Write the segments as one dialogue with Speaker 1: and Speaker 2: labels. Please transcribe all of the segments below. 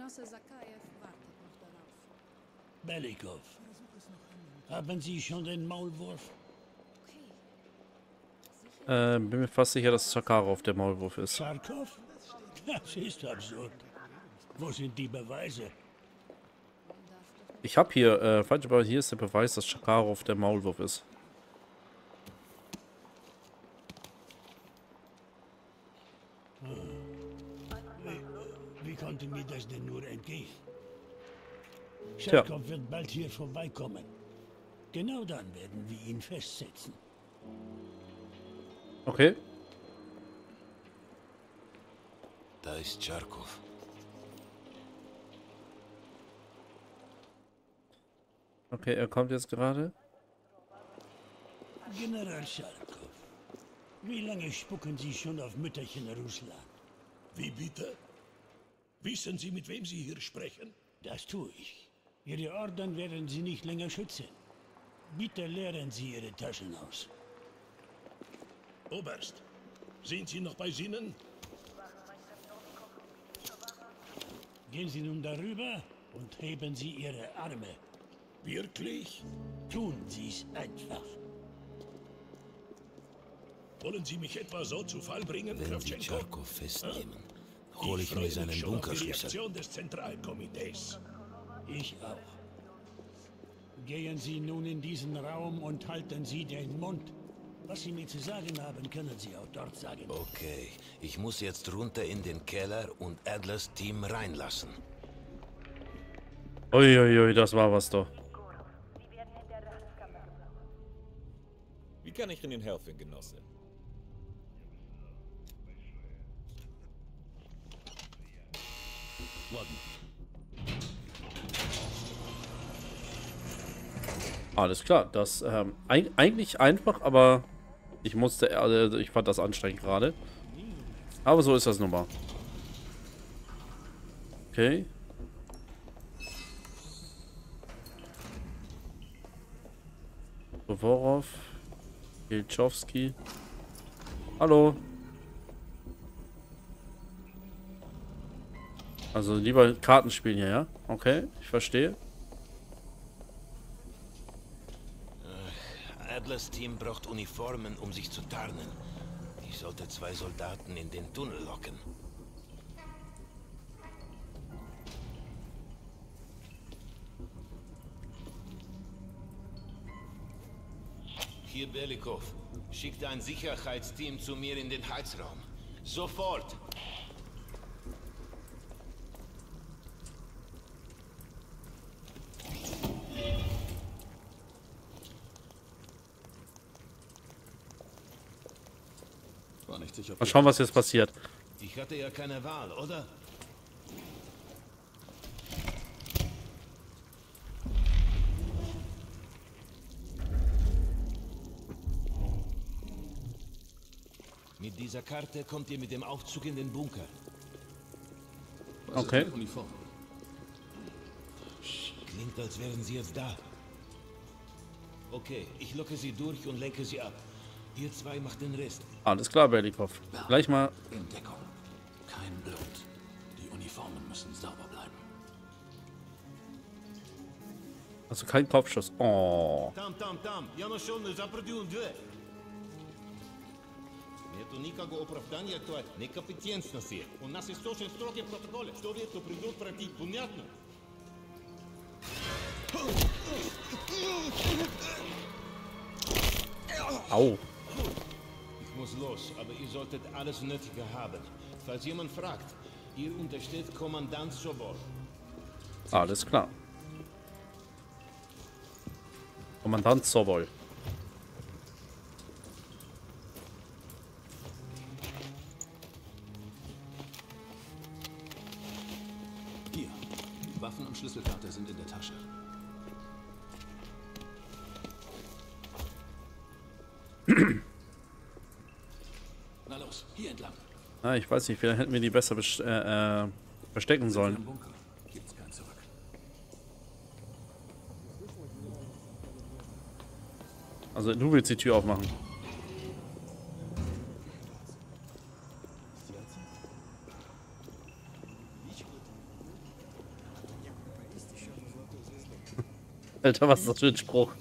Speaker 1: Genosse Sakaev wartet noch darauf.
Speaker 2: Belikov, haben Sie schon den Maulwurf?
Speaker 1: Okay.
Speaker 3: Bin mir fast sicher, dass Sakharov der Maulwurf ist.
Speaker 2: Charkov? Das ist absurd. Wo sind die Beweise?
Speaker 3: Ich habe hier, falsch, aber hier ist der Beweis, dass Sakharov der Maulwurf ist.
Speaker 2: Wie konnte mir das denn nur entgehen?
Speaker 3: Tja.
Speaker 2: Charkov wird bald hier vorbeikommen. Genau dann werden wir ihn festsetzen.
Speaker 3: Okay.
Speaker 4: Da ist Charkov.
Speaker 3: Okay, er kommt jetzt gerade.
Speaker 2: General Charkov, wie lange spucken Sie schon auf Mütterchen Russland?
Speaker 5: Wie bitte? Wissen Sie, mit wem Sie hier sprechen?
Speaker 2: Das tue ich. Ihre Orden werden Sie nicht länger schützen. Bitte leeren Sie Ihre Taschen aus.
Speaker 5: Oberst, sind Sie noch bei Sinnen?
Speaker 2: Gehen Sie nun darüber und heben Sie Ihre Arme.
Speaker 5: Wirklich?
Speaker 2: Tun Sie es einfach.
Speaker 5: Wollen Sie mich etwa so zu Fall bringen,
Speaker 4: Wenn Sie
Speaker 5: Kravchenko?
Speaker 4: Charkov festnehmen, hole ich mir
Speaker 5: freue
Speaker 4: seinen
Speaker 5: mich schon auf die
Speaker 4: Bunkerschlüssel.
Speaker 5: Reaktion des Zentralkomitees.
Speaker 2: Ich auch. Gehen Sie nun in diesen Raum und halten Sie den Mund. Was Sie mir zu sagen haben, können Sie auch dort sagen.
Speaker 4: Okay, ich muss jetzt runter in den Keller und Adlers Team reinlassen.
Speaker 3: Uiuiui, das war was doch.
Speaker 6: Wie kann ich Ihnen helfen, Genosse?
Speaker 3: Alles klar, das eigentlich einfach, aber ich musste, also ich fand das anstrengend gerade. Aber so ist das nun mal. Okay. Suvorov, Ilchowski. Hallo. Also lieber Karten spielen hier, ja? Okay, ich verstehe.
Speaker 4: Adlers Team braucht Uniformen, um sich zu tarnen. Ich sollte 2 Soldaten in den Tunnel locken. Hier Belikov. Schickt ein Sicherheitsteam zu mir in den Heizraum. Sofort!
Speaker 3: Mal schauen, was jetzt passiert.
Speaker 4: Ich hatte ja keine Wahl, oder? Mit dieser Karte kommt ihr mit dem Aufzug in den Bunker.
Speaker 3: Okay.
Speaker 4: Klingt, als wären sie jetzt da. Okay, ich locke sie durch und lenke sie ab. Ihr 2 macht den Rest.
Speaker 3: Alles klar, Belikov. Gleich mal.
Speaker 7: In Deckung. Kein Blut. Die Uniformen müssen sauber bleiben.
Speaker 3: Also kein Kopfschuss. Oh.
Speaker 4: Там, я нашел запретную дверь. Нету никакого оправдания той некомпетентности. У нас есть очень строгие протоколы. Что вы это придут пройти? Понятно?
Speaker 3: Au.
Speaker 4: Ich muss los, aber ihr solltet alles Nötige haben. Falls jemand fragt, ihr untersteht Kommandant Sobor.
Speaker 3: Alles klar. Kommandant Sobol.
Speaker 7: Hier. Waffen und Schlüsselkarte sind in der Tasche. Na los, hier entlang.
Speaker 3: Ah, ich weiß nicht, vielleicht hätten wir die besser verstecken
Speaker 7: Im
Speaker 3: sollen.
Speaker 7: Bunker gibt's kein Zurück.
Speaker 3: Also du willst die Tür aufmachen. Alter, was ist das für ein Spruch?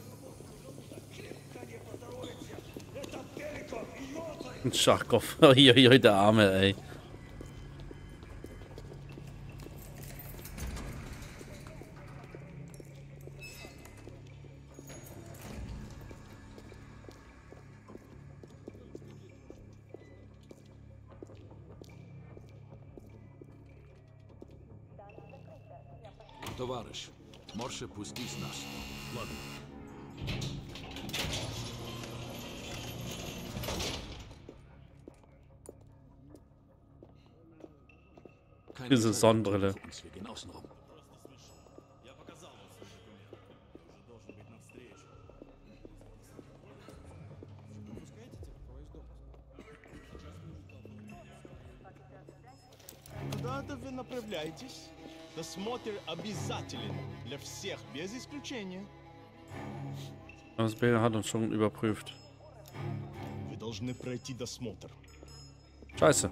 Speaker 3: Ein Schachkopf. Uiuiui, der Arme, ey.
Speaker 7: Товарищ, Морше, пустись нас.
Speaker 5: Ладно.
Speaker 7: Keine
Speaker 3: Diese
Speaker 7: Zeit
Speaker 3: Sonnenbrille.
Speaker 7: für uns, wir gehen außen rum.
Speaker 8: Куда-то вы направляетесь? Досмотр обязателен для всех, без исключения.
Speaker 3: Das Bild hat uns schon überprüft.
Speaker 8: Вы должны пройти досмотр.
Speaker 3: Scheiße.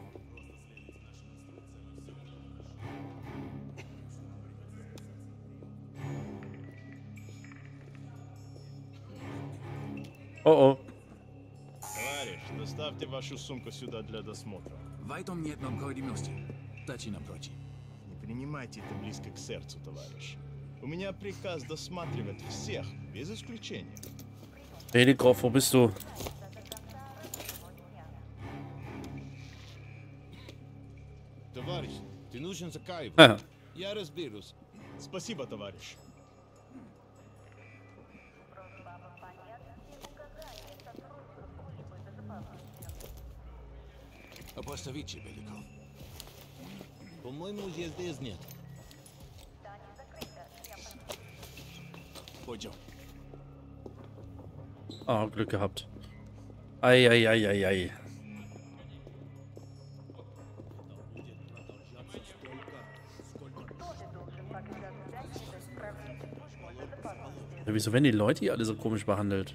Speaker 3: Oh oh.
Speaker 8: Товарищ, доставьте вашу сумку сюда для досмотра.
Speaker 7: В этом нет необходимости. Дайте нам пройти.
Speaker 8: Не принимайте это близко к сердцу, товарищ. У меня приказ досматривать всех, без исключения.
Speaker 3: Redekopf, wo bist du?
Speaker 4: Товарищ, ты нужен Закаеву.
Speaker 3: Haha.
Speaker 4: Я разберусь.
Speaker 8: Спасибо, товарищ.
Speaker 7: Остановите, Беликов.
Speaker 4: По-моему, здесь нет.
Speaker 7: Пойдем.
Speaker 3: Ah, Glück gehabt. Ei. Ja, wieso werden die Leute hier alle so komisch behandelt?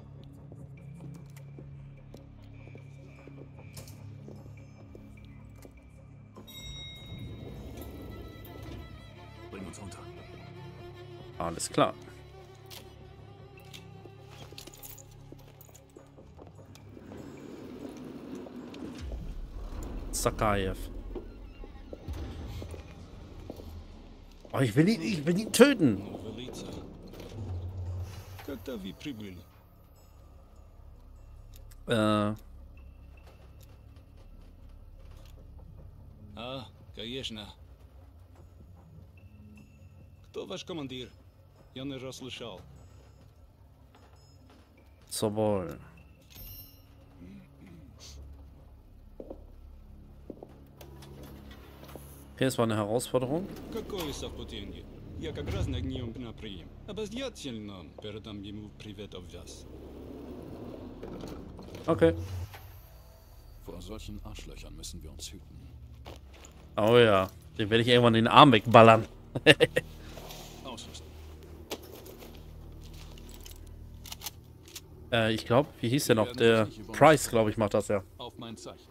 Speaker 7: Bring uns runter.
Speaker 3: Alles klar. Sakaev. Oh, ich will ihn töten.
Speaker 9: Велица. Когда вы прибыли? Конечно. Кто ваш командир? Я не расслышал.
Speaker 3: Sobol. Okay, es war eine Herausforderung.
Speaker 9: Какое совпадение? Я как раз на нем на прием. Обязательно передам ему привет от вас.
Speaker 3: Okay.
Speaker 7: Vor solchen Arschlöchern müssen wir uns hüten.
Speaker 3: Oh ja, den werde ich irgendwann den Arm wegballern.
Speaker 7: Ausrüsten.
Speaker 3: Ich glaube, wie hieß der noch? Der Price, glaube ich, macht das ja.
Speaker 7: Auf mein Zeichen.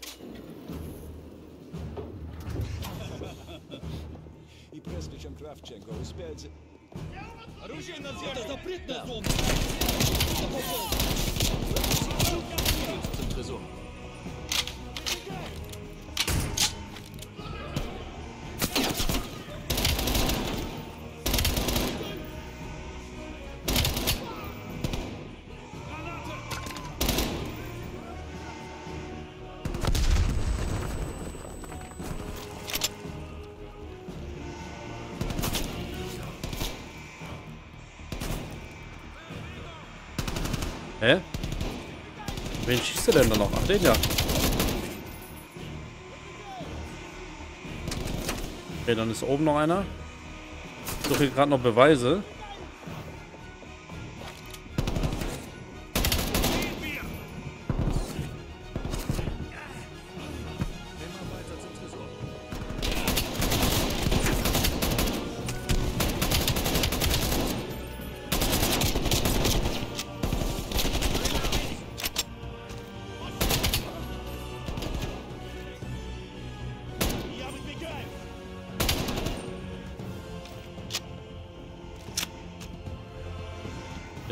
Speaker 9: И прежде чем Кравченко успеет...
Speaker 8: Оружие на землю! Это запретная зона!
Speaker 7: Zum Tresor.
Speaker 3: Hä? Wen schießt er denn da noch? Ach, den ja. Okay, dann ist oben noch einer. Ich suche gerade noch Beweise.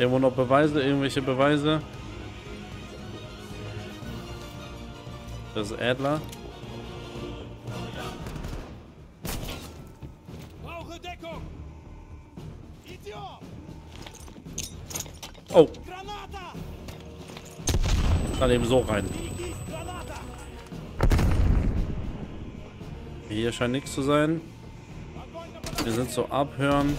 Speaker 3: Irgendwo noch Beweise? Irgendwelche Beweise? Das ist Adler.
Speaker 5: Brauche Deckung! Idiot!
Speaker 3: Oh,
Speaker 5: Granata!
Speaker 3: dann eben so rein.
Speaker 5: Igis Granata!
Speaker 3: Hier scheint nichts zu sein. Wir sind so abhören.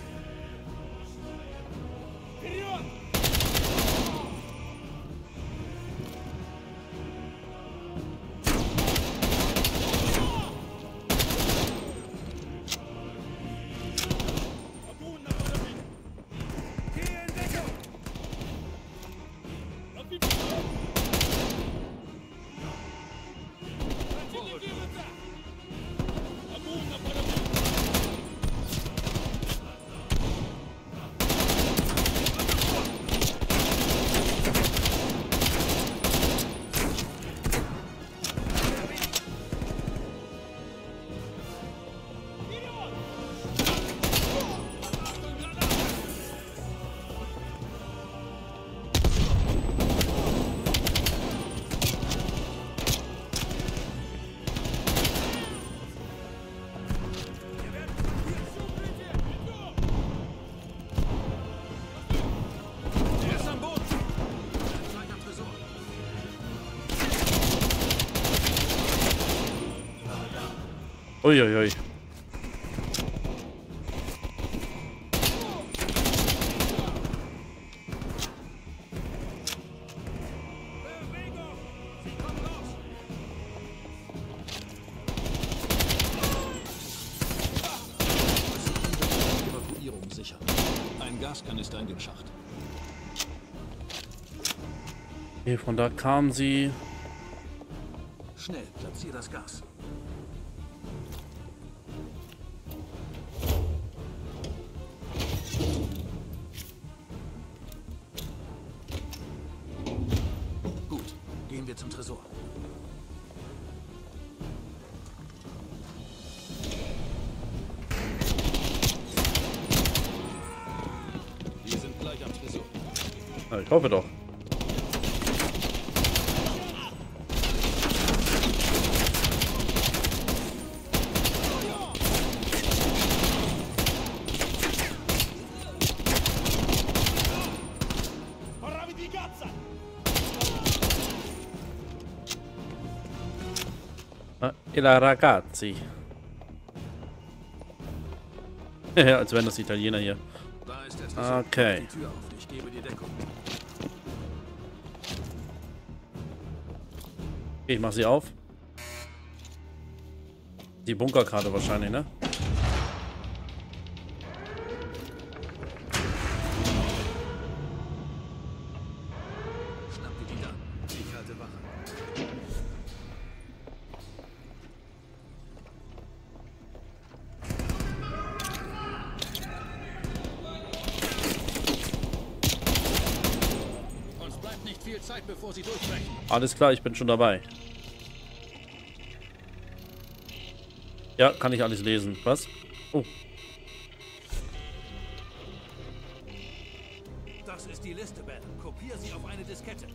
Speaker 3: Uiuiui.
Speaker 7: Evakuierung sichern. Ein Gaskanister in dem Schacht.
Speaker 3: Okay, von da kamen sie.
Speaker 7: Schnell, platziere das Gas. Gut, gehen wir zum Tresor. Wir sind gleich am Tresor.
Speaker 3: Ja, ich hoffe doch. E la ragazzi. Ja, als wären das Italiener hier.
Speaker 7: Da ist der Tresor.
Speaker 3: Okay.
Speaker 7: Die Tür auf, ich gebe dir Deckung.
Speaker 3: Okay, ich mach sie auf. Die Bunkerkarte wahrscheinlich, ne?
Speaker 7: Schnapp dir die da. Ich halte Wache. Uns bleibt nicht viel Zeit, bevor sie durchbrechen.
Speaker 3: Alles klar, ich bin schon dabei. Ja, kann ich alles lesen. Was? Oh.
Speaker 7: Das ist die Liste, Ben. Kopier sie auf eine Diskette.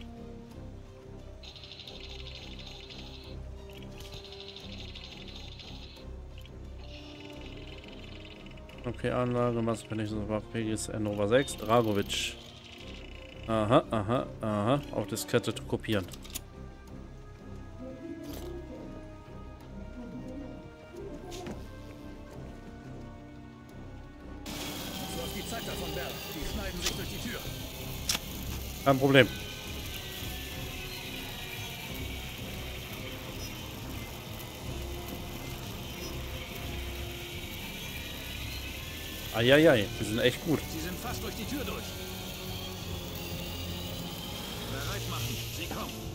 Speaker 3: Okay, Anlage, Massenvernichtung, PGS Nova 6, Dragovic. Aha, aha, aha. Auf Diskette kopieren.
Speaker 7: Du hast die Zeit davon, Bell. Die schneiden sich durch die Tür.
Speaker 3: Kein Problem. Eieiei, wir sind echt gut.
Speaker 7: Sie sind fast durch die Tür durch. Bereit machen. Sie kommen.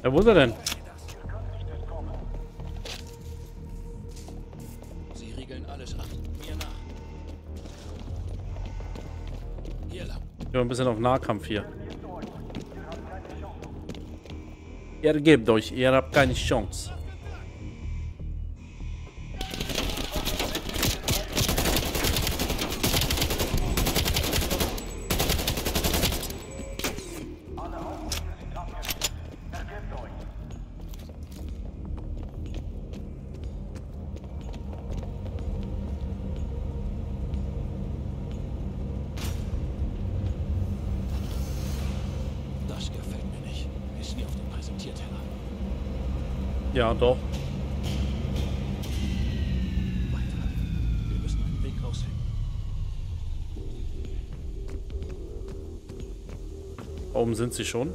Speaker 3: Ja, wo ist er denn?
Speaker 7: Sie riegeln alles ab. Mir nach. Hier lang.
Speaker 3: Ich bin ein bisschen auf Nahkampf hier. Ihr gebt euch, ihr habt keine Chance.
Speaker 7: Das gefällt mir nicht. Ist wie auf dem Präsentierteller.
Speaker 3: Ja, doch.
Speaker 7: Weiter. Wir müssen einen Weg rausfinden.
Speaker 3: Oben sind sie schon.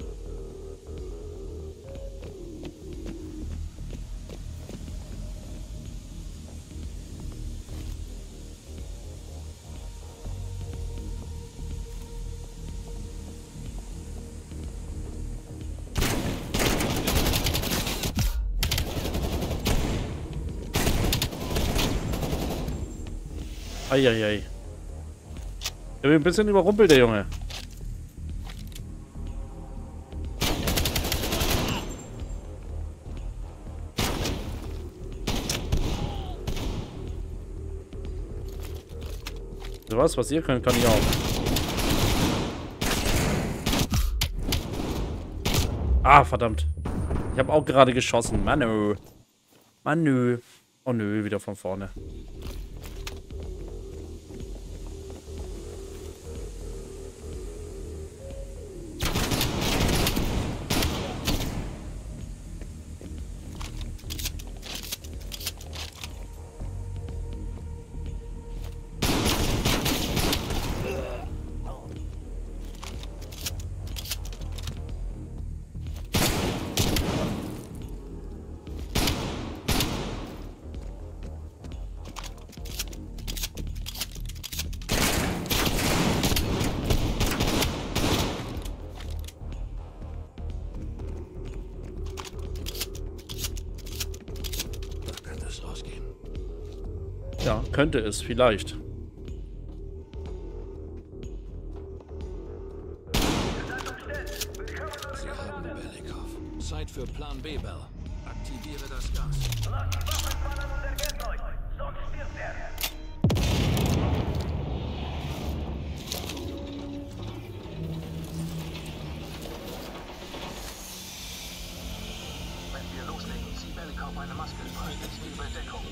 Speaker 3: Eieiei. Der wird ein bisschen überrumpelt, der Junge. So was ihr könnt, kann ich auch. Ah, verdammt. Ich habe auch gerade geschossen. Manu. Manu. Oh nö, wieder von vorne. Ja, könnte es, vielleicht.
Speaker 7: Sie haben Belikov. Zeit für Plan B, Bell. Aktiviere das Gas.
Speaker 10: Wenn wir loslegen, zieh Belikov eine Maske frei. Ich gebe Deckung.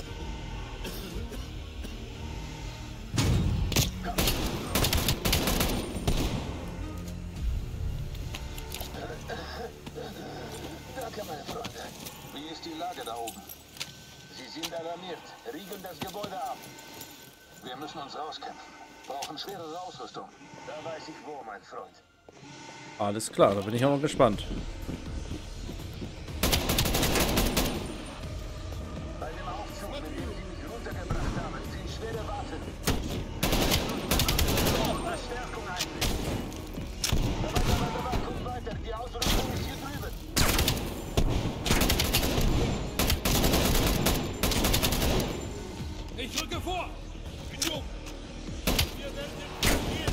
Speaker 10: Danke, meine Freunde. Wie ist die Lage da oben? Sie sind alarmiert. Riegeln das Gebäude ab. Wir müssen uns rauskämpfen. Brauchen schwerere Ausrüstung. Da weiß ich wo, mein Freund.
Speaker 3: Alles klar, da bin ich auch mal gespannt.
Speaker 10: Bei dem Aufzug, mit dem Sie mich runtergebracht haben, sind schwere Waffen. Verstärkung einsetzen. Kommt weiter. Die Ausrüstung ist hier drüben.
Speaker 5: Ich rücke vor! Genug! Wir werden attackiert!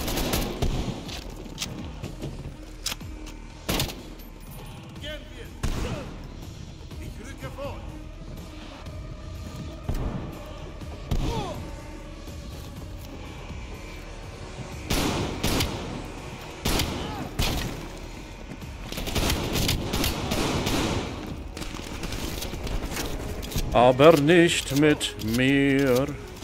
Speaker 5: Gern wir! Ich rücke vor!
Speaker 3: Aber nicht mit mir.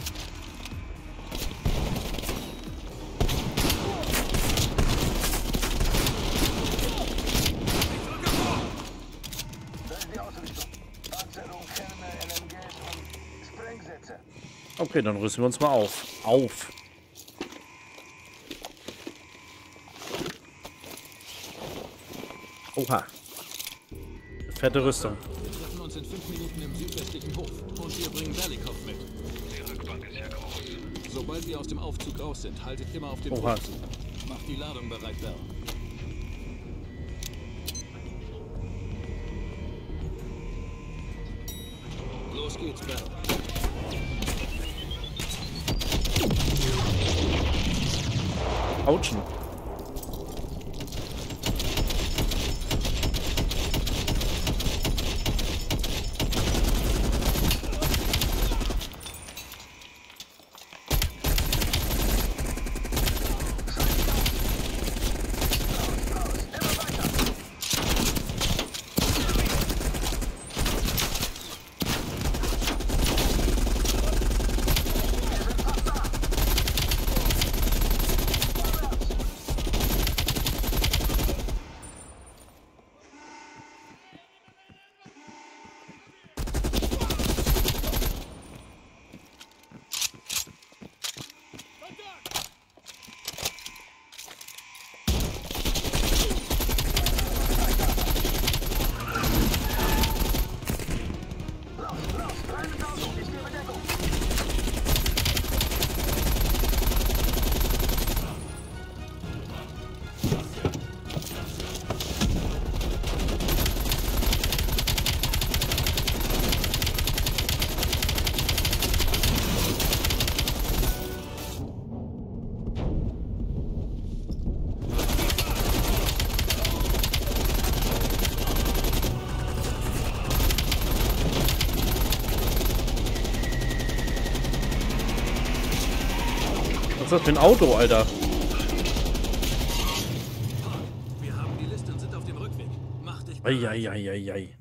Speaker 3: Okay, dann rüsten wir uns mal auf. Oha. Fette Rüstung.
Speaker 7: Wir treffen uns in 5 Minuten im südwestlichen Hof. Und wir bringen Belikov mit.
Speaker 10: Die Rückbank ist ja groß.
Speaker 7: Sobald wir aus dem Aufzug raus sind, haltet immer auf den
Speaker 3: Oha.
Speaker 7: Hof zu. Macht die Ladung bereit, Bell. Los geht's, Bell.
Speaker 3: Autschen. Was ist das für ein Auto, Alter?
Speaker 7: Wir haben die Liste und sind auf dem Rückweg. Mach dich bereit.
Speaker 3: Eieieiei.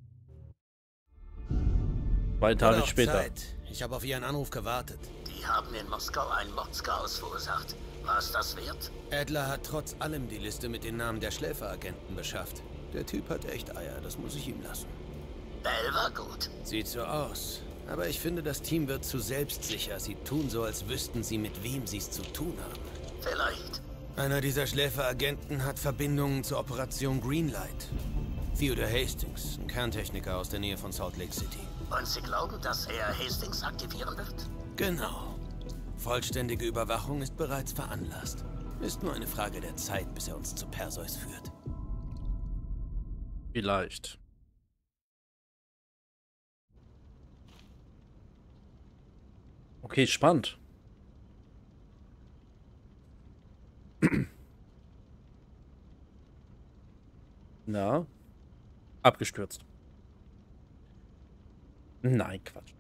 Speaker 3: 2 Tage später.
Speaker 11: Zeit. Ich habe auf Ihren Anruf gewartet.
Speaker 10: Die haben in Moskau ein Mordschaos verursacht. War es das wert?
Speaker 11: Adler hat trotz allem die Liste mit den Namen der Schläferagenten beschafft. Der Typ hat echt Eier, das muss ich ihm lassen.
Speaker 10: Bell war gut.
Speaker 11: Sieht so aus. Aber ich finde, das Team wird zu selbstsicher. Sie tun so, als wüssten sie, mit wem sie es zu tun haben.
Speaker 10: Vielleicht.
Speaker 11: Einer dieser Schläferagenten hat Verbindungen zur Operation Greenlight. Theodore Hastings, ein Kerntechniker aus der Nähe von Salt Lake City.
Speaker 10: Und Sie glauben, dass er Hastings aktivieren wird?
Speaker 11: Genau. Vollständige Überwachung ist bereits veranlasst. Ist nur eine Frage der Zeit, bis er uns zu Perseus führt.
Speaker 3: Vielleicht. Okay, spannend. Na? Abgestürzt. Nein, Quatsch.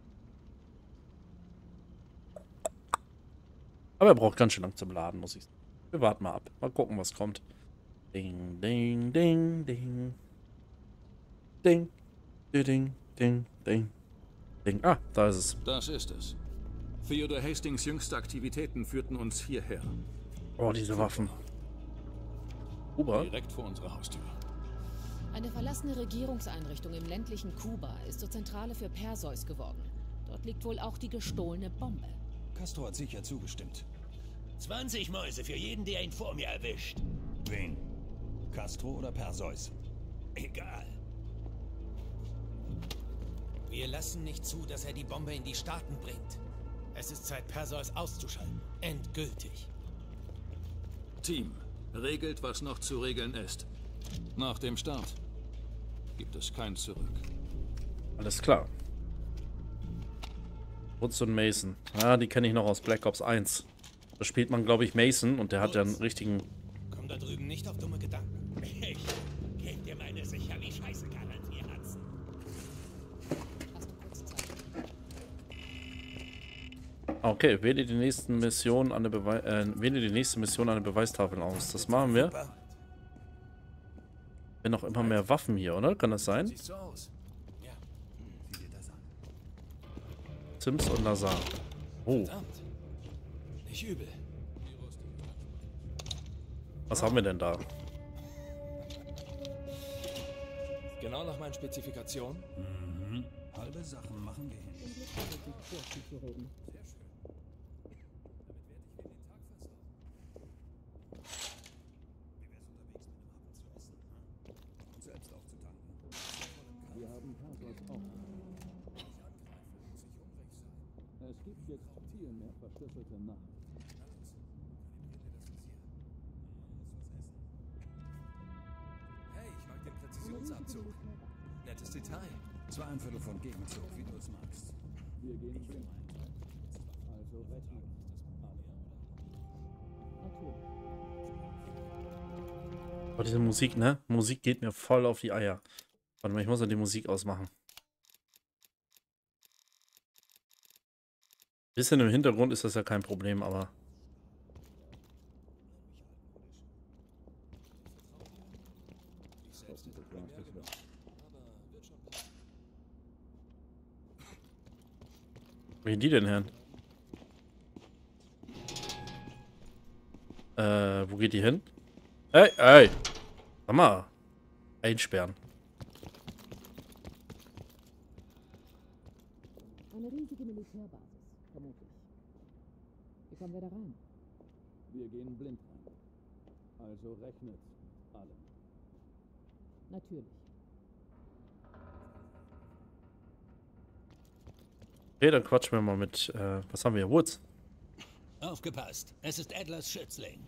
Speaker 3: Aber er braucht ganz schön lang zum Laden, muss ich sagen. Wir warten mal ab. Mal gucken, was kommt. Ding, ding, ding, ding. Ding, ding, ding, ding, ding. Ah, da ist es.
Speaker 7: Das ist es. Theodore Hastings jüngste Aktivitäten führten uns hierher.
Speaker 3: Oh, diese Waffen. Kuba?
Speaker 7: Direkt vor unserer Haustür.
Speaker 1: Eine verlassene Regierungseinrichtung im ländlichen Kuba ist zur Zentrale für Perseus geworden. Dort liegt wohl auch die gestohlene Bombe.
Speaker 5: Castro hat sicher zugestimmt.
Speaker 4: 20 Mäuse für jeden, der ihn vor mir erwischt.
Speaker 5: Wen? Castro oder Perseus?
Speaker 4: Egal.
Speaker 11: Wir lassen nicht zu, dass er die Bombe in die Staaten bringt. Es ist Zeit, Perseus auszuschalten. Endgültig.
Speaker 7: Team, regelt, was noch zu regeln ist. Nach dem Start gibt es kein Zurück.
Speaker 3: Alles klar. Woods und Mason. Ja, die kenne ich noch aus Black Ops 1. Da spielt man, glaube ich, Mason und der hat ja einen richtigen...
Speaker 11: Komm da drüben nicht auf dumme Gedanken.
Speaker 4: Ich kennt ihr meine sicher wie Scheiße garantieren.
Speaker 1: Hast du kurz Zeit?
Speaker 3: Okay, wähle die nächste Mission an der Beweistafel aus. Das machen wir. Wenn noch immer mehr Waffen hier, oder? Kann das sein?
Speaker 11: Sieht so aus. Ja. Sieh dir das an.
Speaker 3: Sims und Lazar. Oh.
Speaker 11: Verdammt. Nicht übel.
Speaker 3: Was haben wir denn da?
Speaker 6: Genau nach meinen Spezifikationen?
Speaker 5: Mhm. Halbe Sachen machen wir hin.
Speaker 9: Es gibt jetzt viel mehr verschlüsselte Nachrichten.
Speaker 6: Hey, ich mag den Präzisionsabzug. Nettes Detail.
Speaker 12: 2/4 von Gegenzug, wie du es magst. Wir gehen blind. Also rechnen.
Speaker 3: Aber diese Musik, ne? Musik geht mir voll auf die Eier. Warte mal, ich muss ja die Musik ausmachen. Bisschen im Hintergrund ist das ja kein Problem, aber... Wo gehen die denn her? Wo geht die hin? Ey, ey! Sag mal. Einsperren.
Speaker 1: Eine riesige Militärbasis, vermutlich. Wie kommen wir da rein?
Speaker 12: Wir gehen blind rein. Also rechnet alle.
Speaker 1: Natürlich.
Speaker 3: Okay, dann quatschen wir mal mit, was haben wir hier? Woods.
Speaker 13: Aufgepasst, es ist Adlers Schützling.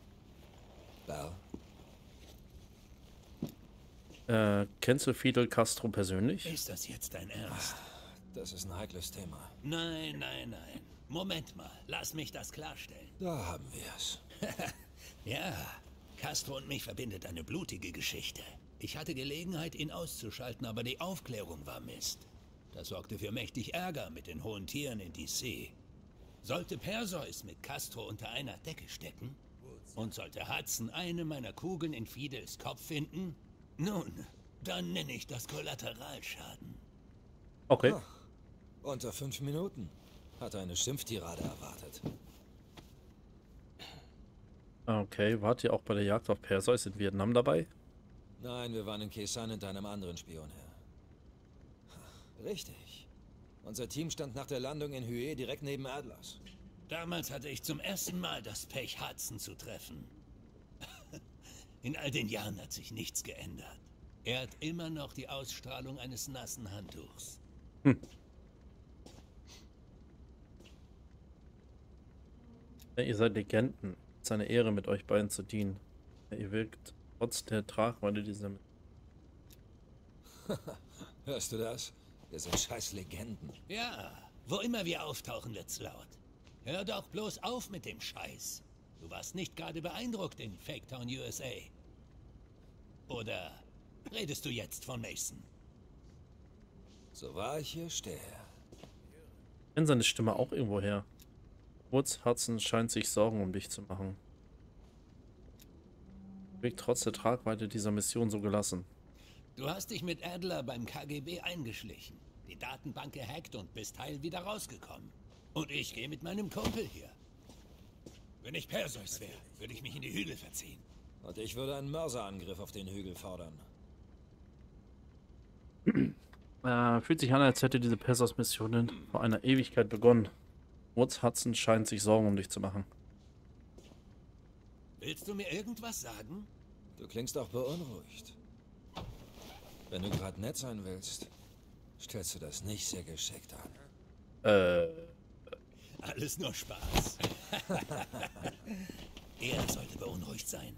Speaker 11: Bell?
Speaker 3: Kennst du Fidel Castro persönlich?
Speaker 13: Ist das jetzt dein Ernst?
Speaker 11: Das ist ein heikles Thema.
Speaker 13: Nein, nein, nein. Moment mal, lass mich das klarstellen.
Speaker 11: Da haben wir es.
Speaker 13: Ja, Castro und mich verbindet eine blutige Geschichte. Ich hatte Gelegenheit, ihn auszuschalten, aber die Aufklärung war Mist. Das sorgte für mächtig Ärger mit den hohen Tieren in DC. Sollte Perseus mit Castro unter einer Decke stecken? Und sollte Hudson eine meiner Kugeln in Fidels Kopf finden? Nun, dann nenne ich das Kollateralschaden.
Speaker 3: Okay.
Speaker 11: Ach, unter 5 Minuten. Hat eine Schimpftirade erwartet.
Speaker 3: Okay, wart ihr auch bei der Jagd auf Perseus in Vietnam dabei?
Speaker 11: Nein, wir waren in Khe Sanh hinter einem anderen Spion her. Richtig. Unser Team stand nach der Landung in Hue direkt neben Adlers.
Speaker 13: Damals hatte ich zum ersten Mal das Pech, Hudson zu treffen. In all den Jahren hat sich nichts geändert. Er hat immer noch die Ausstrahlung eines nassen Handtuchs.
Speaker 3: Ja, ihr seid Legenden. Es ist eine Ehre, mit euch beiden zu dienen. Ja, ihr wirkt trotz der Tragweite dieser...
Speaker 11: Hörst du das? Wir sind scheiß Legenden.
Speaker 13: Ja, wo immer wir auftauchen, wird's laut. Hör doch bloß auf mit dem Scheiß. Du warst nicht gerade beeindruckt in Faketown, USA. Oder redest du jetzt von Mason?
Speaker 11: So wahr ich hier stehe.
Speaker 3: Ich kenne seine Stimme auch irgendwo her. Woods Hudson scheint sich Sorgen um dich zu machen. Wirkt trotz der Tragweite dieser Mission so gelassen.
Speaker 13: Du hast dich mit Adler beim KGB eingeschlichen, die Datenbank gehackt und bist heil wieder rausgekommen. Und ich gehe mit meinem Kumpel hier. Wenn ich Perseus wäre, würde ich mich in die Hügel verziehen.
Speaker 11: Und ich würde einen Mörserangriff auf den Hügel fordern.
Speaker 3: Fühlt sich an, als hätte diese Perseus-Mission vor einer Ewigkeit begonnen. Woods Hudson scheint sich Sorgen um dich zu machen.
Speaker 13: Willst du mir irgendwas sagen?
Speaker 11: Du klingst auch beunruhigt. Wenn du gerade nett sein willst, stellst du das nicht sehr geschickt an.
Speaker 13: Alles nur Spaß. Er sollte beunruhigt sein.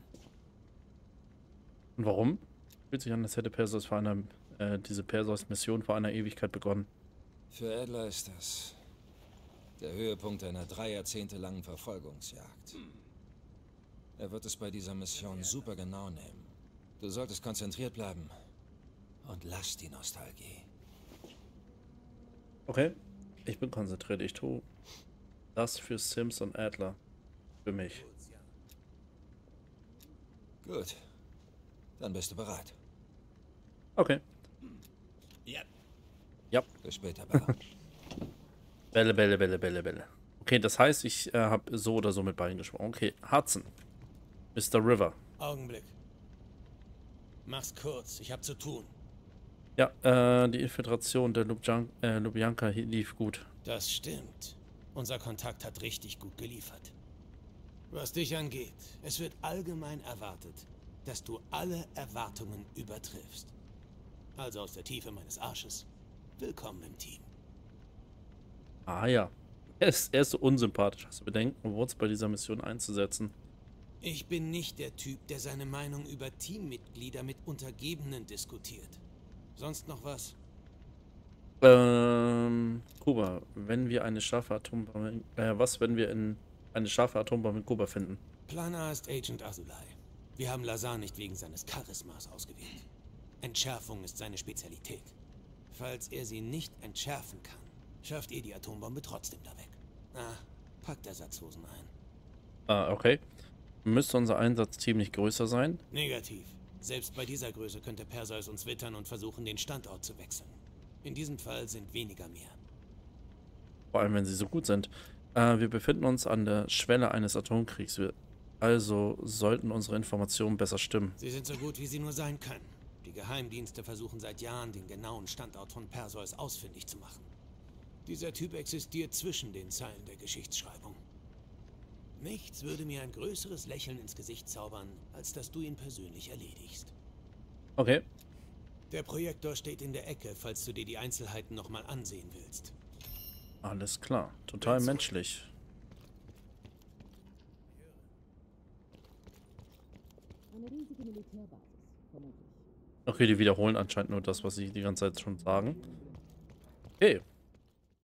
Speaker 3: Und warum? Fühlt sich an, als hätte Perseus vor einer, diese Perseus-Mission vor einer Ewigkeit begonnen.
Speaker 11: Für Adler ist das der Höhepunkt einer 3 Jahrzehnte langen Verfolgungsjagd. Er wird es bei dieser Mission super genau nehmen. Du solltest konzentriert bleiben und lass die Nostalgie.
Speaker 3: Okay, ich bin konzentriert. Ich tue das für Sims und Adler. Für mich.
Speaker 11: Gut. Dann bist du bereit.
Speaker 3: Okay.
Speaker 13: Ja.
Speaker 3: Ja.
Speaker 11: Bis später, Bella.
Speaker 3: Bälle, Bälle, Bälle, Bälle, Bälle. Okay, das heißt, ich habe so oder so mit beiden gesprochen. Okay, Hudson. Mr. River.
Speaker 14: Augenblick. Mach's kurz, ich hab zu tun.
Speaker 3: Ja, die Infiltration der Lubjanka lief gut.
Speaker 14: Das stimmt. Unser Kontakt hat richtig gut geliefert. Was dich angeht, es wird allgemein erwartet, dass du alle Erwartungen übertriffst. Also aus der Tiefe meines Arsches, willkommen im Team.
Speaker 3: Ah ja. Er ist so unsympathisch. Hast du Bedenken, Woods bei dieser Mission einzusetzen?
Speaker 14: Ich bin nicht der Typ, der seine Meinung über Teammitglieder mit Untergebenen diskutiert. Sonst noch was?
Speaker 3: Kuba, wenn wir eine scharfe Atombombe, was, wenn wir in eine scharfe Atombombe in Kuba finden?
Speaker 14: Plan A ist Agent Azulay. Wir haben Lazar nicht wegen seines Charismas ausgewählt. Entschärfung ist seine Spezialität. Falls er sie nicht entschärfen kann, schafft ihr die Atombombe trotzdem da weg. Packt Ersatzhosen ein.
Speaker 3: Okay. Müsste unser Einsatzteam nicht größer sein?
Speaker 14: Negativ. Selbst bei dieser Größe könnte Perseus uns wittern und versuchen, den Standort zu wechseln. In diesem Fall sind weniger mehr.
Speaker 3: Vor allem, wenn sie so gut sind. Wir befinden uns an der Schwelle eines Atomkriegs. Also sollten unsere Informationen besser stimmen.
Speaker 14: Sie sind so gut, wie sie nur sein können. Die Geheimdienste versuchen seit Jahren, den genauen Standort von Perseus ausfindig zu machen. Dieser Typ existiert zwischen den Zeilen der Geschichtsschreibung. Nichts würde mir ein größeres Lächeln ins Gesicht zaubern, als dass du ihn persönlich erledigst.
Speaker 3: Okay.
Speaker 14: Der Projektor steht in der Ecke, falls du dir die Einzelheiten nochmal ansehen willst.
Speaker 3: Alles klar. Total menschlich.
Speaker 1: Eine riesige Militärbasis, vermutlich.
Speaker 3: Okay, die wiederholen anscheinend nur das, was sie die ganze Zeit schon sagen. Okay.